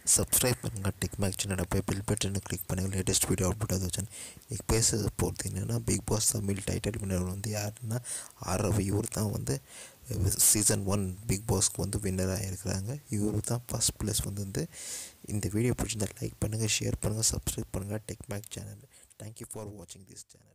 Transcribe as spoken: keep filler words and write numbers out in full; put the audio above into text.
Subscribe பண்ணுங்கள். Tech make சேனலை போய் பெல் பட்டனை கிளிக் பண்ணுங்கள். லேட்டஸ்ட் வீடியோ அப்லோட் ஆகுது. இப்போ பேசுறது போகிறது என்னென்னா, big boss Tamil title winner வந்து யாருன்னா ஆரவ். இவர் தான் வந்து சீசன் ஒன் பிக் பாஸ்க்கு வந்து வின்னராக இருக்கிறாங்க. இவர் தான் ஃபஸ்ட் ப்ளஸ் வந்து வந்து இந்த வீடியோ பிடிச்சிருந்தால் லைக் பண்ணுங்கள், ஷேர் பண்ணுங்கள், சப்ஸ்கிரைப் பண்ணுங்கள் tech mac channel. Thank you for வாட்சிங் திஸ் சேனல்.